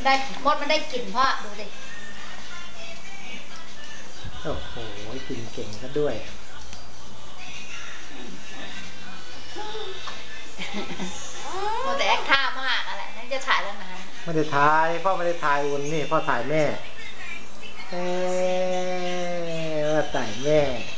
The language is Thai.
ได้มดมันได้กลิ่นพ่อดูสิโอ้โหกินเก่งก็ด้วยโมแต่แอคท่ามากอะไรนั่นจะถ่ายแล้วนะไม่ได้ถ่ายพ่อไม่ได้ถ่ายวันนี้พ่อถ่ายแม่ว่าถ่ายแม่